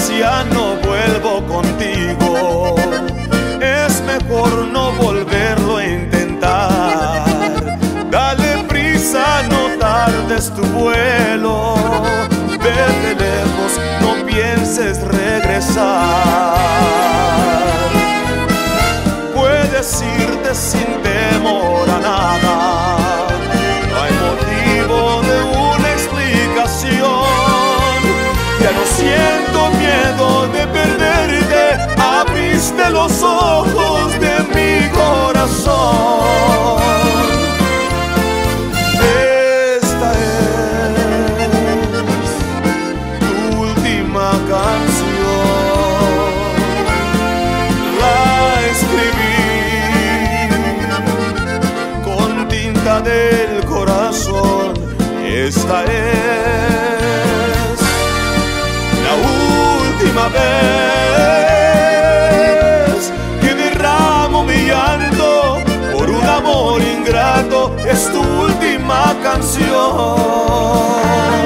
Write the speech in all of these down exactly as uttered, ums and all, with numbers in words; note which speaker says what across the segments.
Speaker 1: ya no vuelvo contigo. Es mejor no volverlo a intentar. Dale prisa, no tardes tu vuelo. Vete lejos, no pienses regresar. Puedes irte sin temor a nada. No hay motivo de una explicación. Ya no siento miedo de perderte. Abriste los ojos de mi corazón. Esta es tu última canción. La escribí con tinta del corazón. Esta es la última vez que derramo mi llanto por un amor ingrato. Es tu última canción.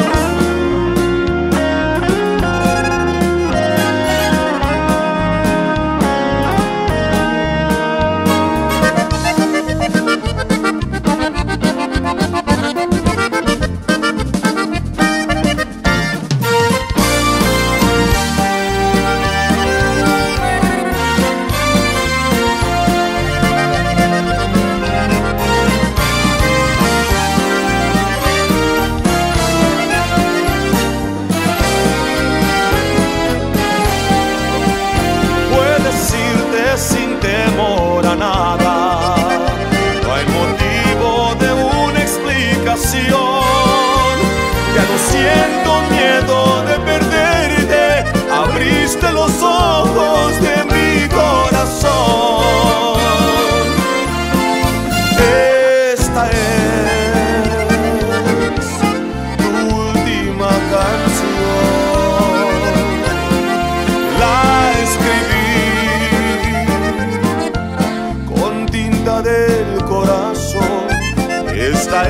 Speaker 1: Sin temor a nada, no hay motivo de una explicación. Ya no siento miedo de perderte. Abriste los ojos de mi corazón. Esta es tu última canción. La escribí del corazón. Esta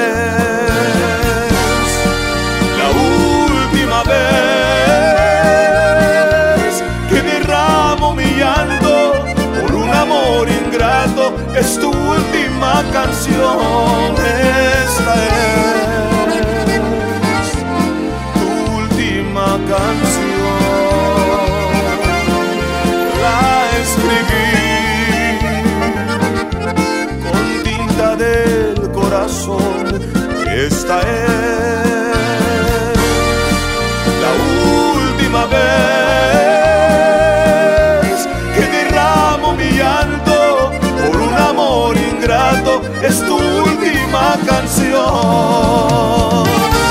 Speaker 1: es la última vez que derramo mi llanto por un amor ingrato. Es tu última canción. Esta es tu última canción. La escribí del corazón. Esta es la última vez que derramo mi llanto por un amor ingrato. Es tu última canción.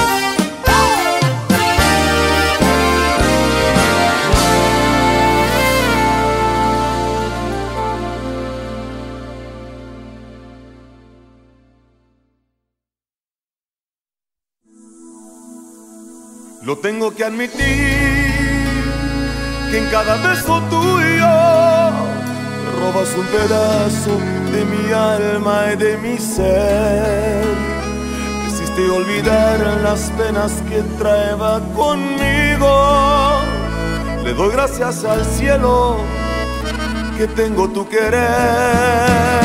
Speaker 1: Lo tengo que admitir, que en cada beso tuyo me robas un pedazo de mi alma y de mi ser. Quisiste olvidar las penas que traeba conmigo. Le doy gracias al cielo que tengo tu querer.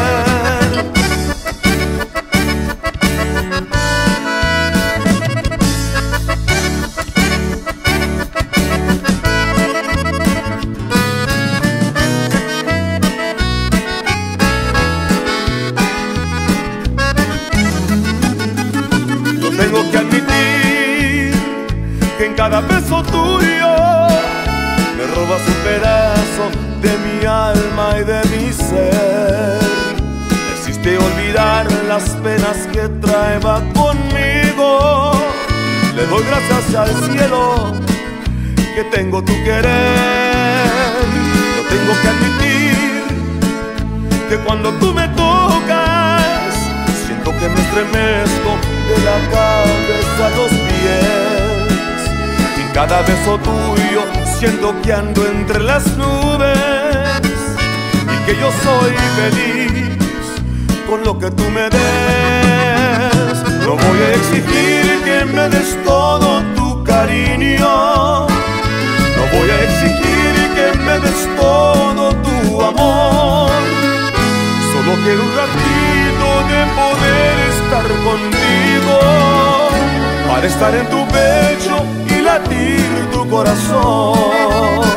Speaker 1: Tengo que admitir que en cada beso tuyo me robas un pedazo de mi alma y de mi ser. Quisiste olvidar las penas que traeba conmigo. Le doy gracias al cielo que tengo tu querer. Lo tengo que admitir, que cuando tú me tocas siento que me estremezco de la cabeza a los pies. Y en cada beso tuyo siento que ando entre las nubes y que yo soy feliz con lo que tú me des. No voy a exigir que me des todo tu cariño, no para estar en tu pecho y latir tu corazón.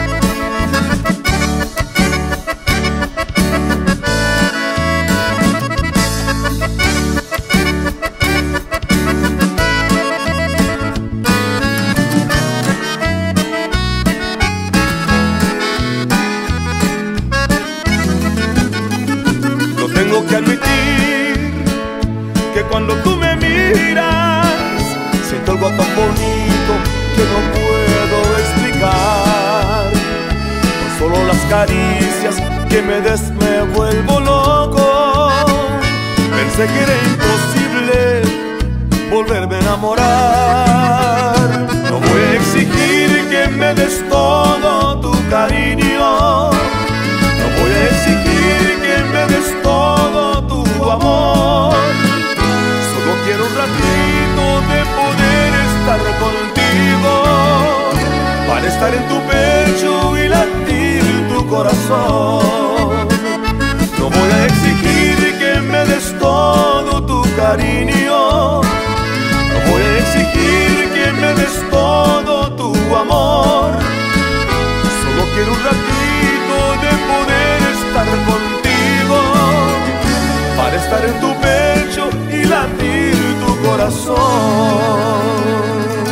Speaker 1: Lo tengo que admitir que cuando tú me miras siento algo tan bonito que no puedo explicar. No solo las caricias que me des me vuelvo loco. Pensé que era imposible volverme a enamorar. No voy a exigir que me des todo tu cariño. No voy a exigir que me des todo tu amor. Solo quiero un ratito de poder estar contigo, para estar en tu pecho y latir tu corazón. No voy a exigir que me des todo tu cariño. No voy a exigir que me des todo tu amor. Solo quiero un ratito de poder estar contigo, para estar en tu pecho y latir tu corazón.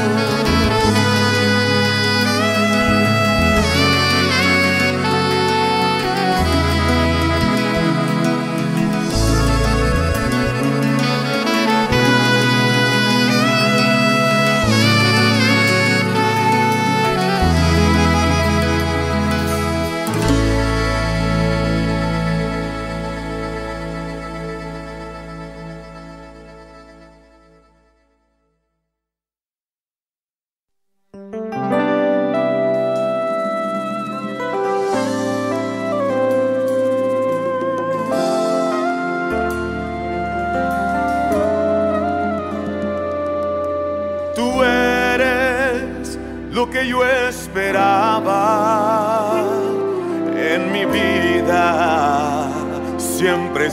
Speaker 1: Lo que yo esperaba en mi vida siempre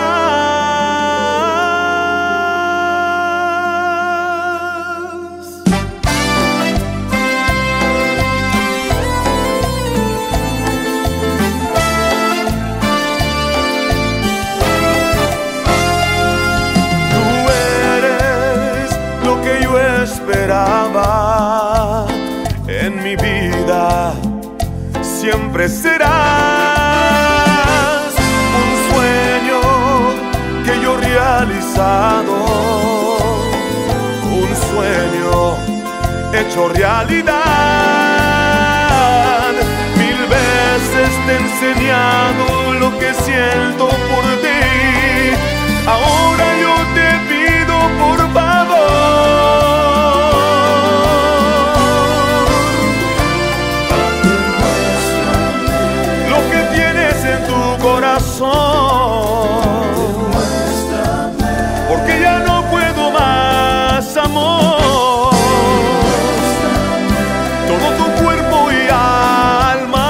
Speaker 1: serás. Tú eres lo que yo esperaba en mi vida, siempre serás un sueño que yo he realizado, un sueño hecho realidad. Mil veces te he enseñado lo que siento por ti, ahora yo te pido por favor, porque ya no puedo más, amor. Todo tu cuerpo y alma,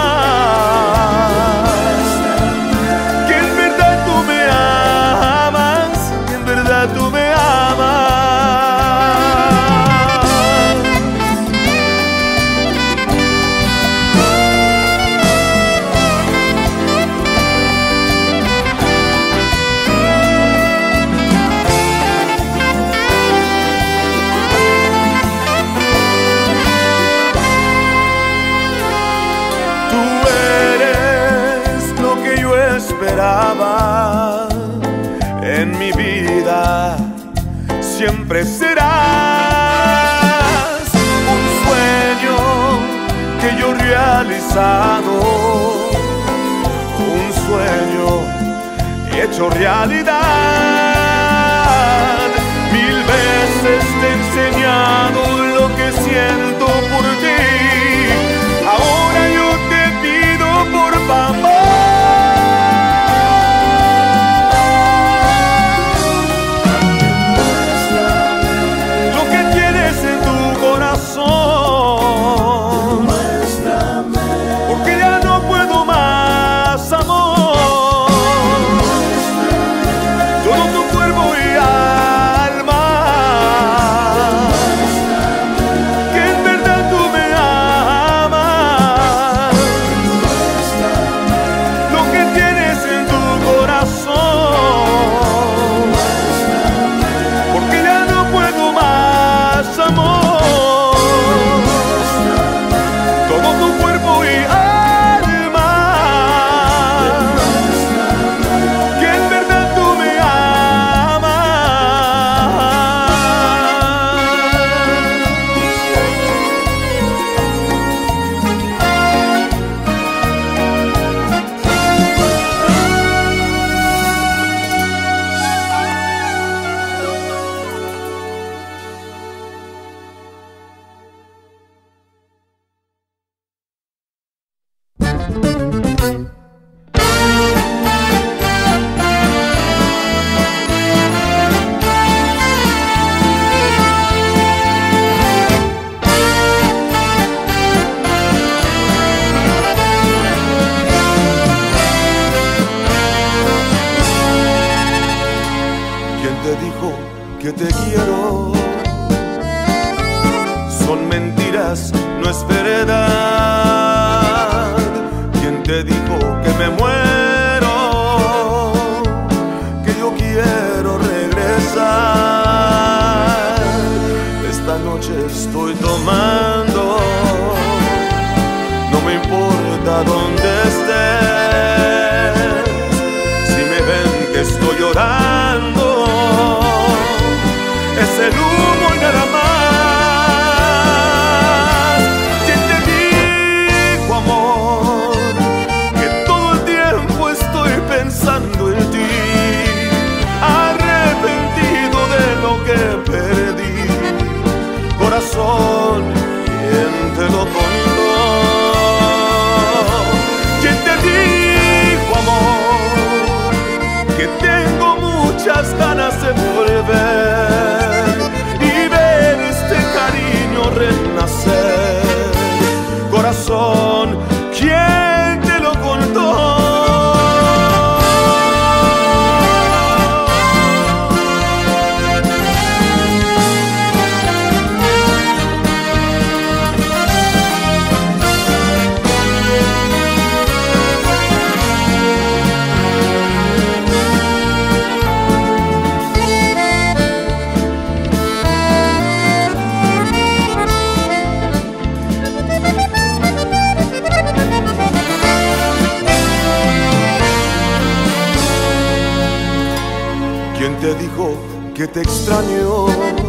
Speaker 1: que en verdad tú me amas, que en verdad tú me amas. En mi vida siempre serás un sueño que yo he realizado, un sueño hecho realidad. Mil veces te he enseñado lo que siento por ti, ahora yo te pido por favor, porque ya no puedo más, amor. Todo tu quiero. Son mentiras, no es verdad. ¿Quién te dijo que me muero? Que yo quiero regresar. Esta noche estoy tomando, no me importa dónde estés. Si me ven que estoy llorando, es el humo y nada más. ¿Quién te dijo, amor, que todo el tiempo estoy pensando en ti? Arrepentido de lo que perdí. Corazón, ¿quién te lo contó? ¿Quién te dijo, amor, que tengo muchas ganas de volver y ver este cariño renacer? Corazón, ¿quién te lo contó? ¿Quién te dijo que te extraño?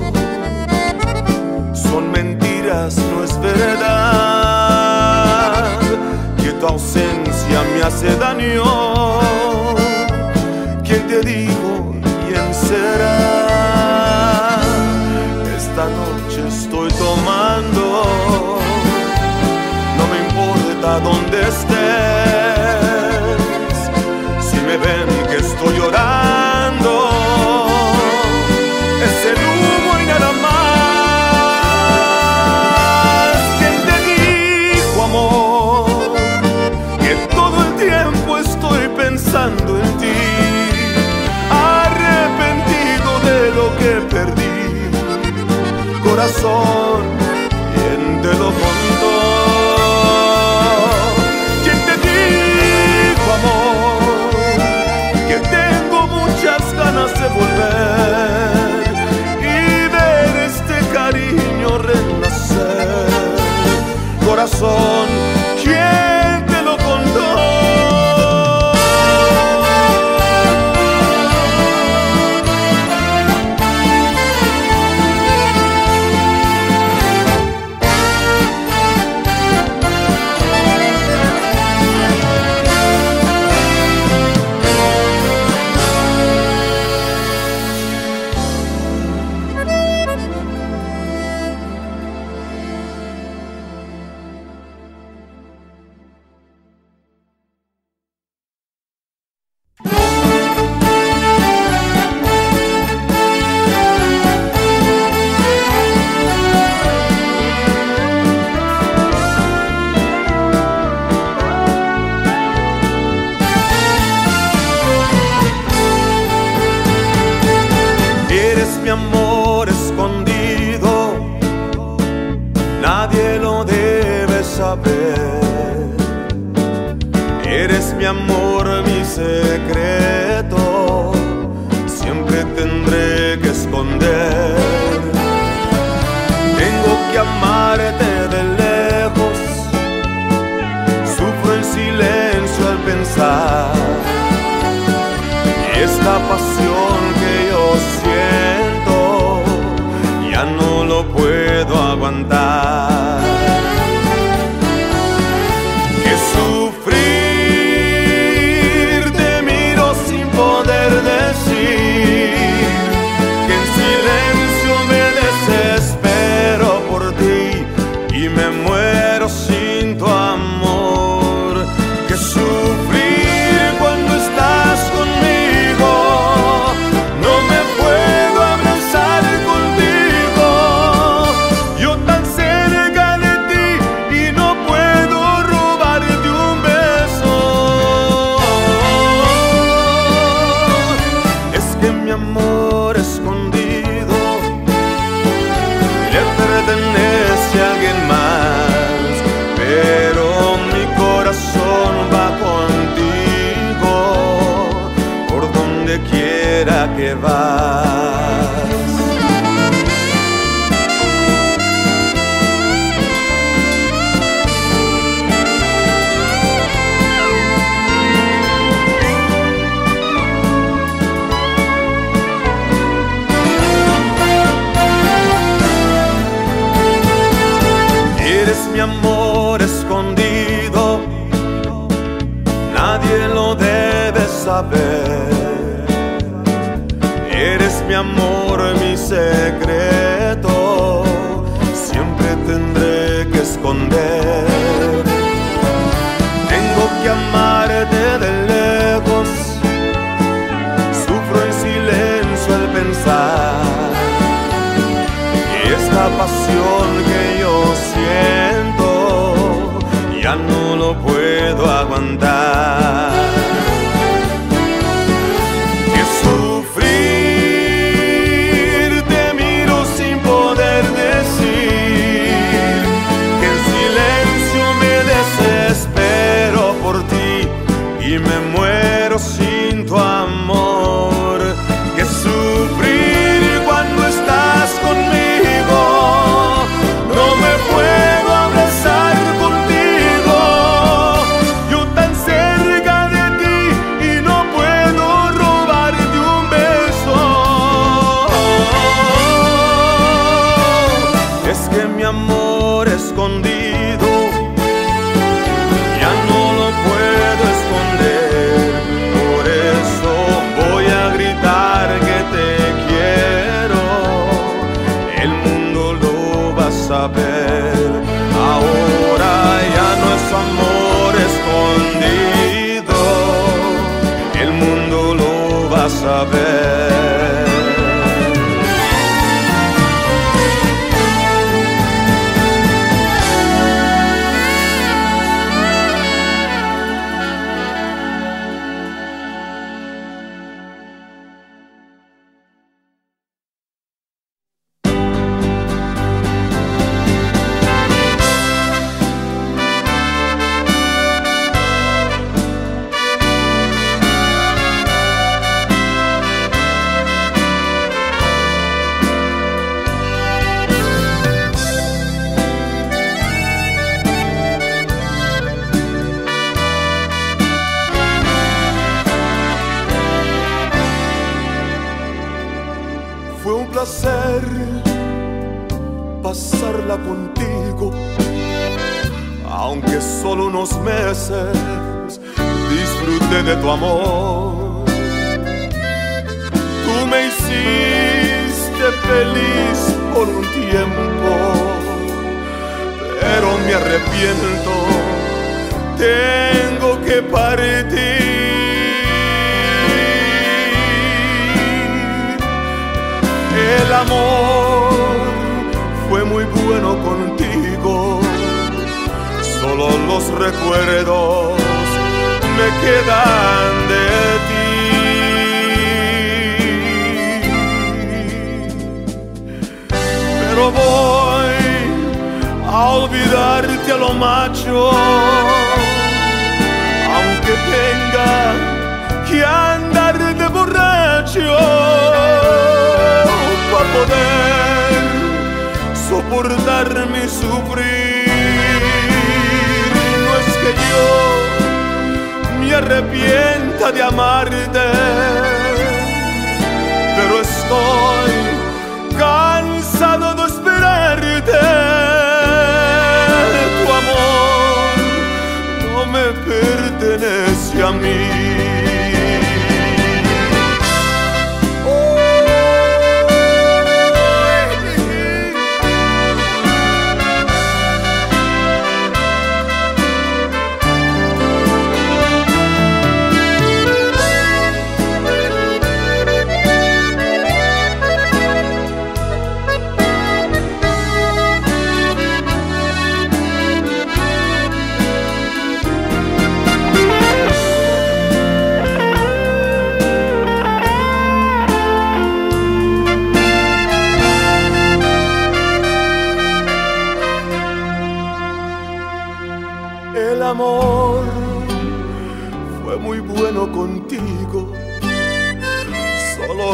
Speaker 1: Son mentiras, no es verdad. Que tu ausencia me hace daño. ¿Quién te dijo? ¿Quién será? Esta noche estoy tomando, no me importa dónde estés. Si me ven que estoy llorando, es el humo y nada más. ¿Quién te dijo, amor, que todo el tiempo estoy pensando en ti? Arrepentido de lo que perdí. Corazón, ¿quién te lo contó? ¿Quién te dijo, amor, que tengo muchas ganas de volver y ver este cariño renacer? Corazón, ¿quién te lo contó? Mi amor escondido, nadie lo debe saber. Eres mi amor, mi secreto, siempre tendré que esconder. Tengo que amarte de lejos, sufro en silencio al pensar. Esta pasión que yo siento ya no lo puedo aguantar. Que sufrir, te miro sin poder decir, que en silencio me desespero por ti y me muero sin tu amor. Que sufrir cuando estás conmigo, no me puedo abrazar contigo. Yo tan pertenece a alguien más, pero mi corazón va contigo por donde quiera que vas. Eres mi amor escondido, nadie lo debe saber. Eres mi amor, mi secreto, siempre tendré que esconder. Tengo que amarte de lejos, sufro en silencio al pensar. Y esta pasión que yo siento ya no lo puedo aguantar. Que sufrir, te miro sin poder decir, que en silencio me desespero por ti y me muero sin tu amor. Que sufrir cuando estás conmigo, no me puedo abrazar contigo, yo tan cerca de ti y no puedo robarte un beso. Es que mi amor escondido ya no lo puedo esconder, por eso voy a gritar que te quiero, el mundo lo va a saber. Ahora ya no es amor escondido, el mundo lo va a saber. Fue un placer pasarla contigo, aunque solo unos meses disfruté de tu amor. Tú me hiciste feliz por un tiempo, pero me arrepiento, tengo que partir. El amor fue muy bueno contigo, solo los recuerdos me quedan de ti. Pero voy a olvidarte a lo macho, aunque tenga que andar de borracho para poder soportar mi sufrir. No es que yo me arrepienta de amarte, pero estoy cansado de esperarte. Tu amor no me pertenece a mí.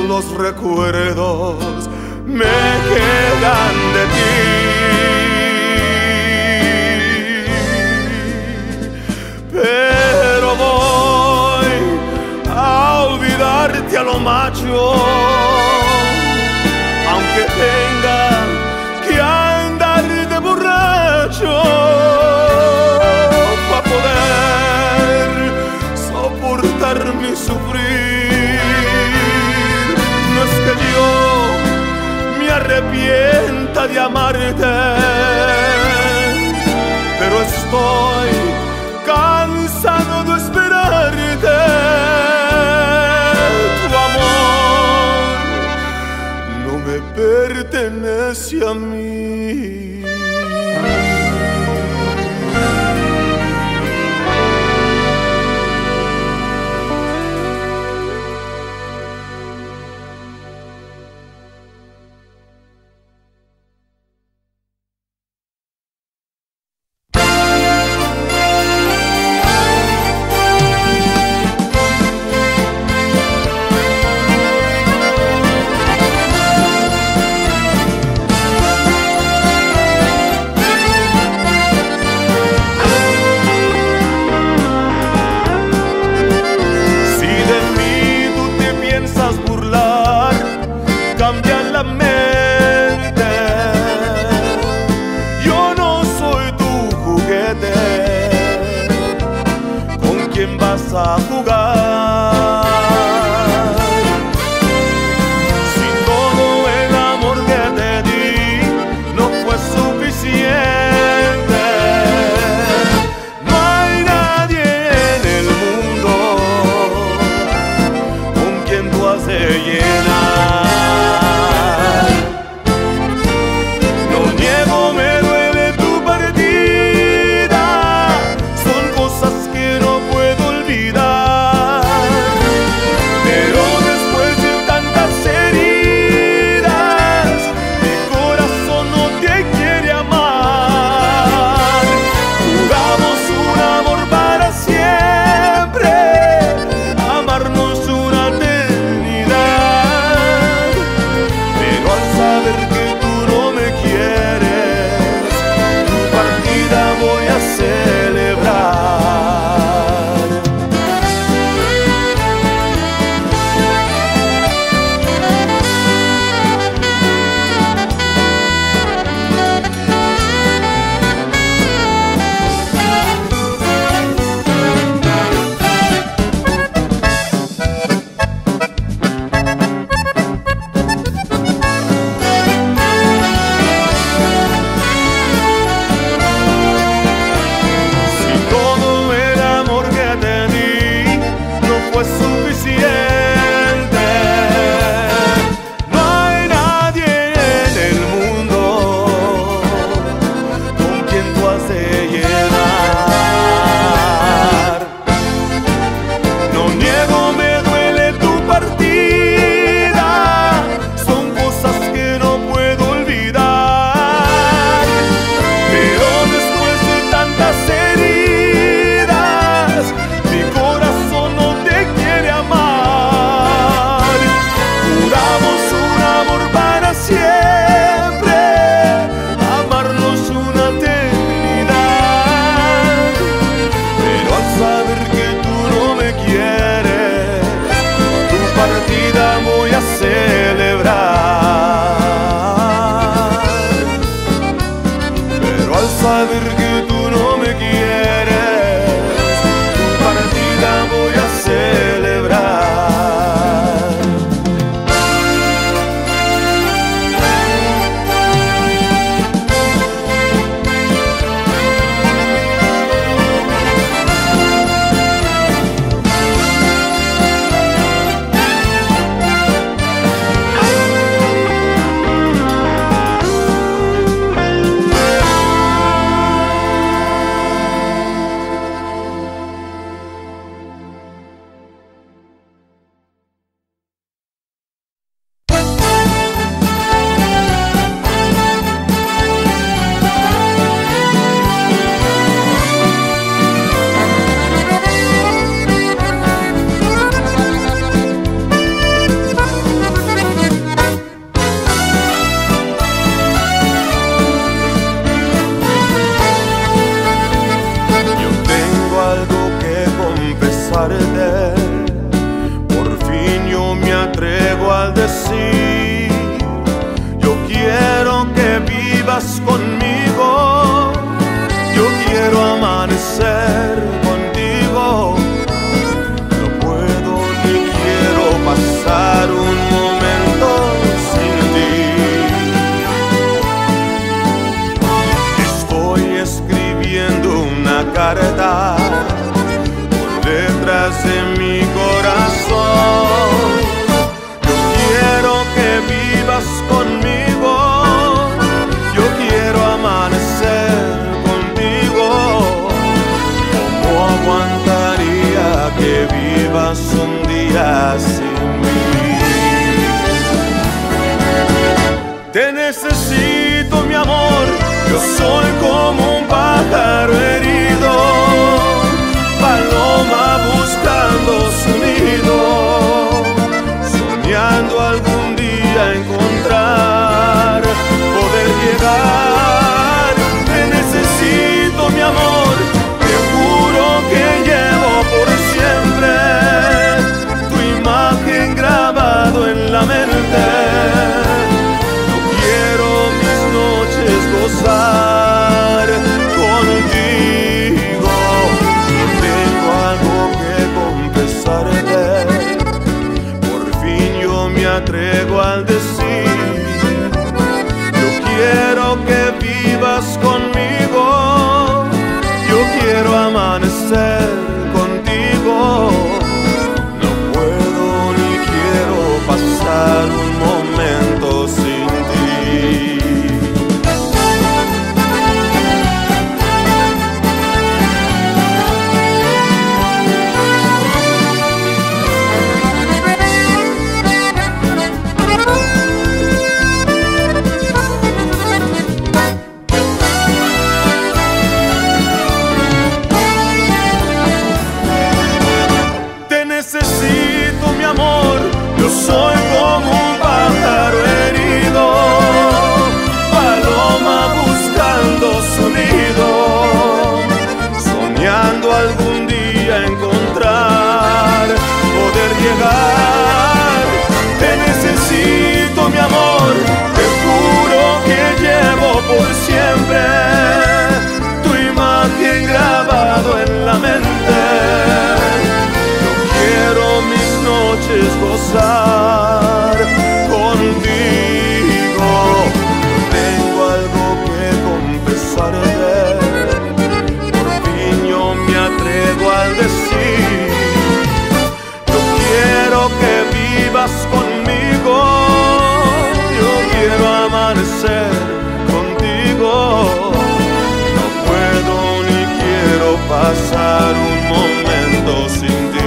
Speaker 1: los recuerdos me quedan de ti. Pero voy a olvidarte a lo macho, aunque tenga que andar de borracho para poder soportar mi sufrir. No es que yo me arrepienta de amarte, pero estoy cansado de esperarte. Tu amor no me pertenece a mí. A jugar, si todo el amor que te di no fue suficiente, no hay nadie en el mundo con quien tú has de llenar. No niego, me duele tu partida, son cosas que no puedo olvidar. vivas conmigo. Yo quiero amanecer contigo. No puedo ni quiero pasar un momento sin ti. Estoy escribiendo una carta con letras de mi corazón. Yo quiero que vivas conmigo. Yo quiero amanecer contigo. ¿Cómo aguantaría que vivas un día sin mí? Te necesito, mi amor. Yo soy como un pájaro herido, paloma buscando su nido, soñando algún día encontrar, poder llegar. Te necesito, mi amor. Te juro que llevo por siempre tu imagen grabado en la mente. No quiero mis noches gozar contigo. Tengo algo que confesarte. Por fin yo me atrevo al decir: yo quiero que vivas conmigo. Yo quiero amanecer contigo. No puedo ni quiero pasar un momento sin ti. Necesito, mi amor. Yo soy como un pájaro herido, paloma buscando su nido, soñando algún día encontrar, poder llegar. Te necesito, mi amor. Te juro que llevo por siempre tu imagen grabado en la mente. Quiero mis noches gozar contigo. Tengo algo que confesarte. Por fin yo me atrevo al decir: yo quiero que vivas conmigo. Yo quiero amanecer contigo. No puedo ni quiero pasar un momento sin ti.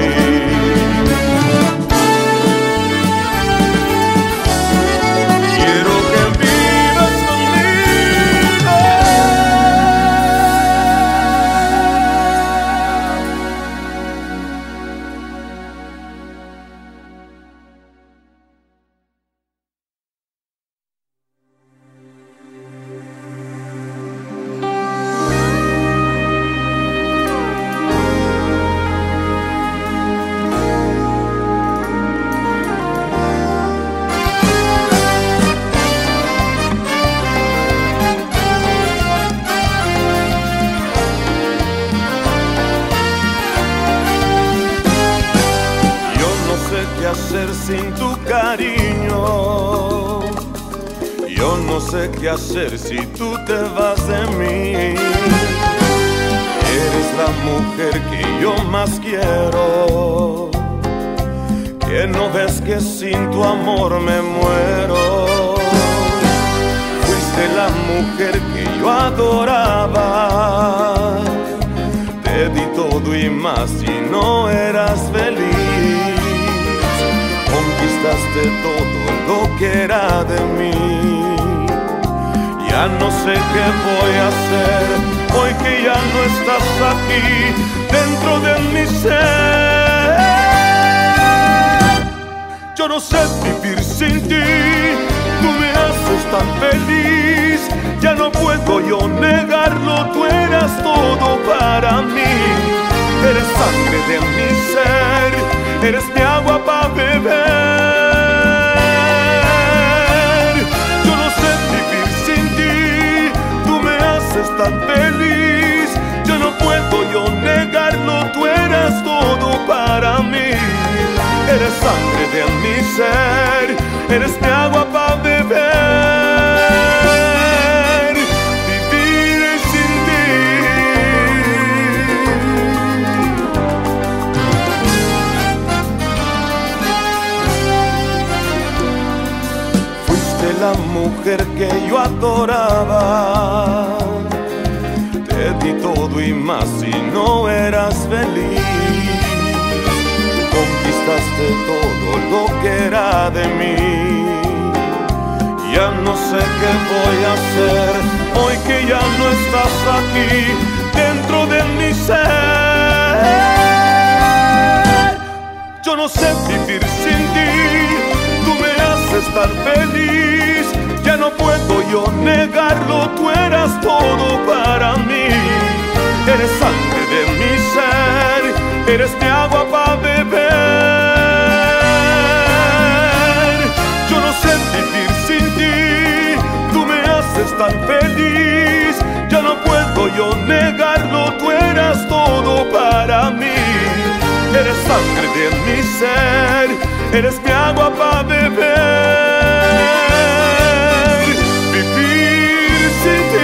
Speaker 1: Sin tu cariño, yo no sé qué hacer si tú te vas de mí. Eres la mujer que yo más quiero, que no ves que sin tu amor me muero. Fuiste la mujer que yo adoraba, te di todo y más y no eras feliz. Conquistaste todo lo que era de mí. Ya no sé qué voy a hacer hoy que ya no estás aquí dentro de mi ser. Yo no sé vivir sin ti, tú me haces tan feliz. Ya no puedo yo negarlo, tú eras todo para mí. Eres sangre de mi ser, eres mi agua para beber. Yo no sé vivir sin ti, tan feliz. Yo no puedo yo negarlo, tú eras todo para mí. Eres sangre de mi ser, eres mi agua para beber, vivir sin ti. Fuiste la mujer que yo adoraba, te di todo y más y no eras feliz. Conquistaste todo lo que era de mí. Ya no sé qué voy a hacer hoy que ya no estás aquí dentro de mi ser. Yo no sé vivir sin ti, tú me haces tan feliz. Ya no puedo yo negarlo, tú eras todo para mí. Eres sangre de mi ser, eres mi agua para beber. Yo no sé vivir sin ti, tú me haces tan feliz. Ya no puedo yo negarlo, tú eras todo para mí. Eres sangre de mi ser, eres mi agua para beber, vivir sin ti.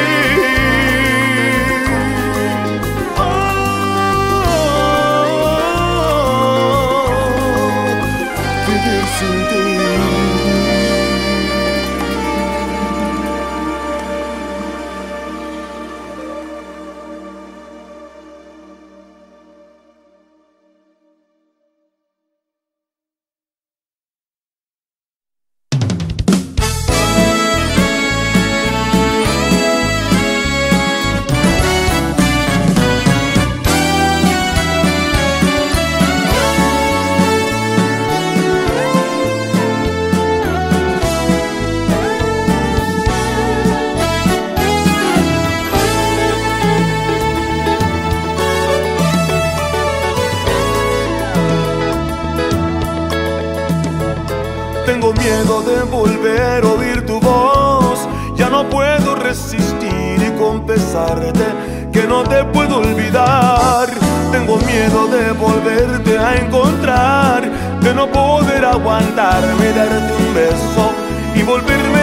Speaker 1: Tengo miedo de volver a oír tu voz. Ya no puedo resistir y confesarte que no te puedo olvidar. Tengo miedo de volverte a encontrar, de no poder aguantarme, darte un beso y volverme a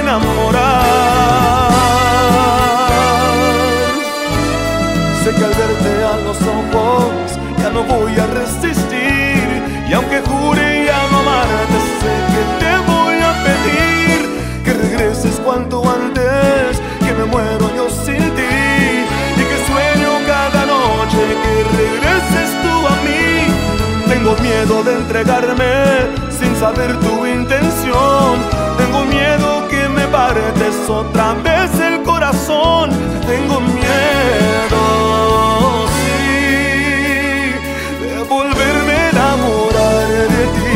Speaker 1: enamorar. Sé que al verte a los ojos ya no voy a resistir, y aunque jure ya no amarte, sé que te voy a pedir que regreses cuanto antes, que me muero yo sin ti, y que sueño cada noche que regreses tú a mí. Tengo miedo de entregarme sin saber tu intención. Tengo miedo que me partes otra vez el corazón. Tengo miedo, sí, de volverme a enamorar de ti.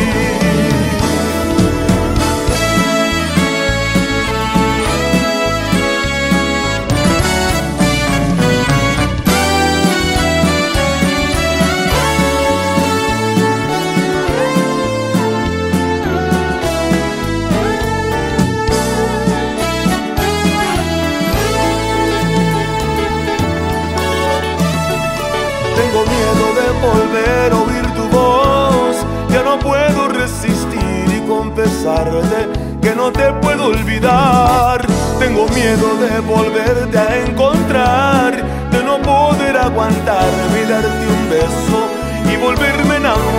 Speaker 1: Tengo miedo de volver a oír tu voz. Ya no puedo resistir y confesarte que no te puedo olvidar. Tengo miedo de volverte a encontrar, de no poder aguantarme y darte un beso y volverme a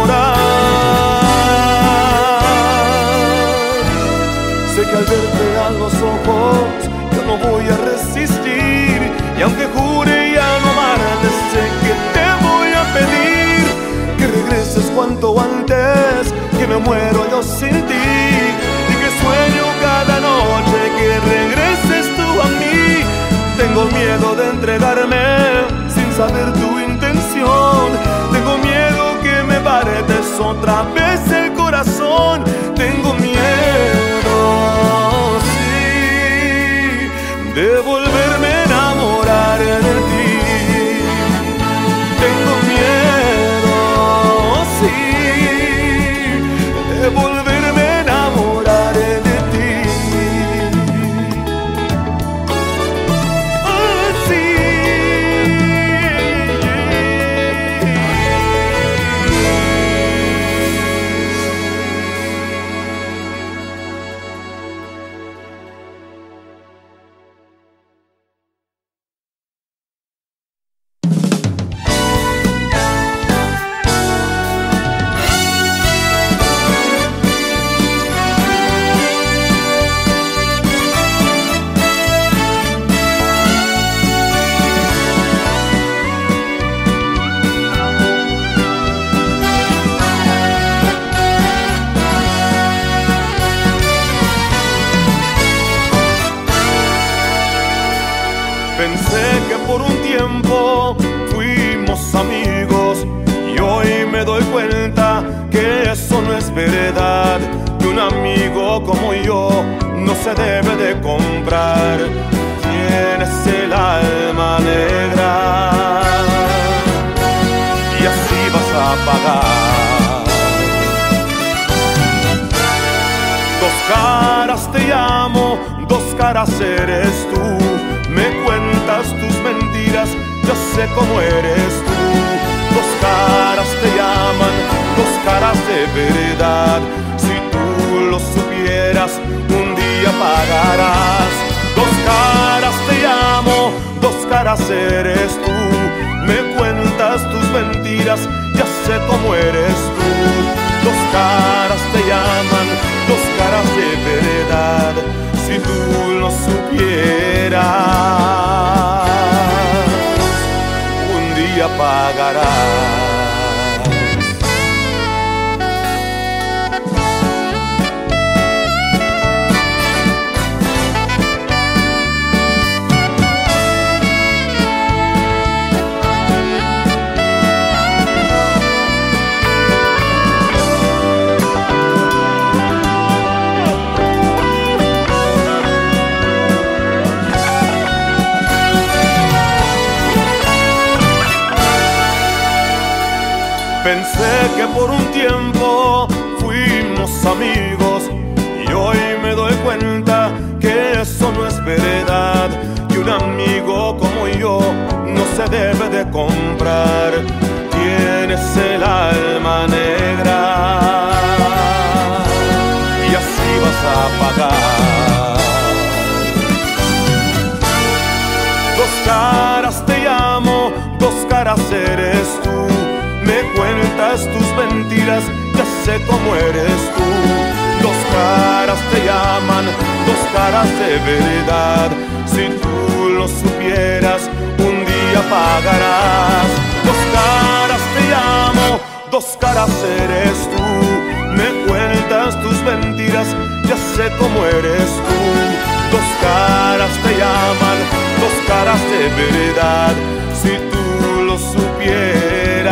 Speaker 1: enamorar. Sé que al verte a los ojos yo no voy a resistir, y aunque jure ya no amarte, sé que te voy a pedir que regreses cuanto antes, que me muero yo sin ti, y que sueño cada noche que regreses tú a mí. Tengo miedo de entregarme sin saber tu intención. Tengo miedo que me partes otra vez el corazón. Tengo miedo, sí, de volverme a enamorar de ti. Tengo miedo, sí, de volverme a enamorar de ti. Oh, sí. Pensé que por un tiempo fuimos amigos y hoy me doy cuenta que eso no es verdad, que un amigo como yo no se debe de comprar. Tienes el alma negra y así vas a pagar. Dos caras te llamo, dos caras eres tú. Me cuentas tus mentiras, yo sé cómo eres tú. Dos caras te llaman, dos caras de verdad. Si tú lo supieras, un día pagarás. Dos caras te llamo, dos caras eres tú. Me cuentas tus mentiras, ya sé cómo eres tú. Dos caras te llaman, dos caras de verdad. Si tú lo supieras, un día pagarás. Pensé que por un tiempo fuimos amigos y hoy me doy cuenta que eso no es verdad, que un amigo como yo no se debe de comprar. Tienes el alma negra y así vas a pagar. Dos caras te llamo, dos caras eres tú. Me cuentas tus mentiras, ya sé cómo eres tú. Dos caras te llaman, dos caras de verdad. Si tú lo supieras, un día pagarás. Dos caras te llamo, dos caras eres tú. Me cuentas tus mentiras, ya sé cómo eres tú. Dos caras te llaman, dos caras de verdad. Si tú lo supieras,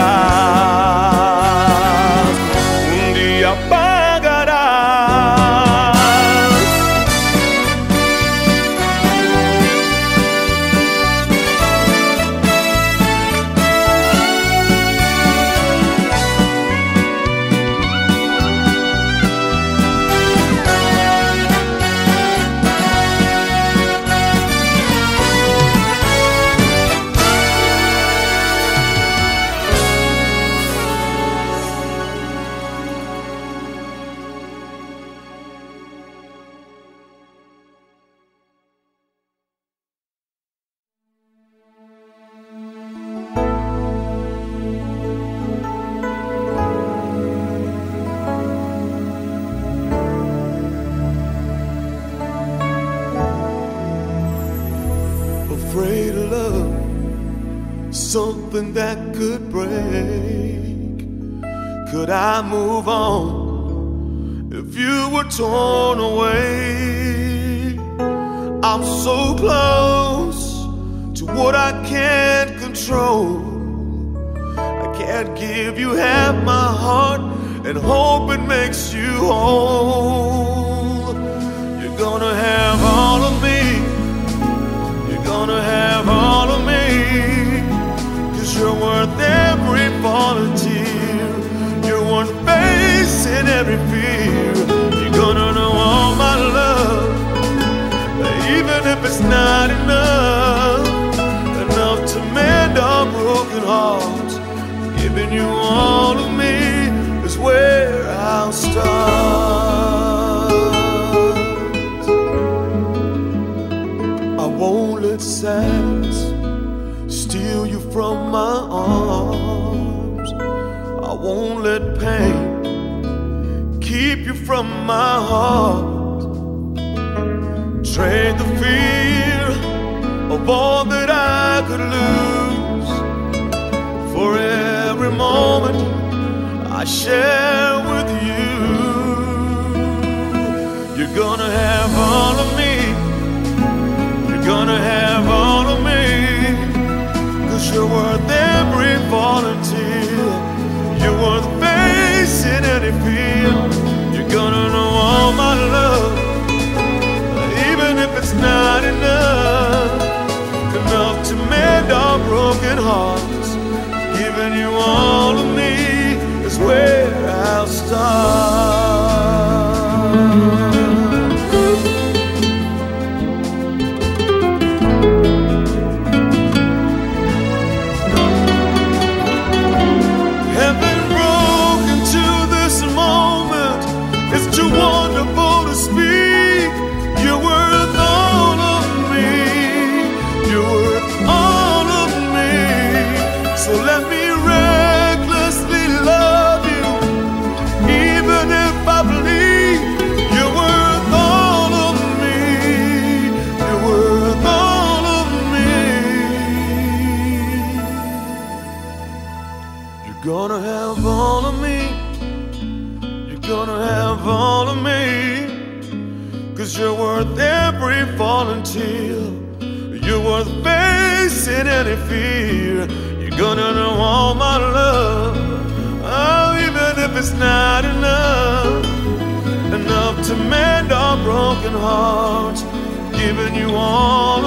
Speaker 1: un día pagarás. Afraid of love, something that could break. Could I move on if you were torn away? I'm so close to what I can't control. I can't give you half my heart and hope it makes you whole. You're gonna have all of me, gonna have all of me, 'cause you're worth every fallen tear. You're one face in every fear. You're gonna know all my love, even if it's not enough, enough to mend our broken hearts. Giving you all of me is where I'll start. I won't let sadness steal you from my arms. I won't let pain keep you from my heart. Trade the fear of all that I could lose for every moment I share with you. You're gonna have all of me, you're gonna have all of me, gonna have all of me. You're gonna have all of me. 'Cause you're worth every fallen tear. You're worth facing any fear. You're gonna know all my love. Oh, even if it's not enough, enough to mend our broken hearts, giving you all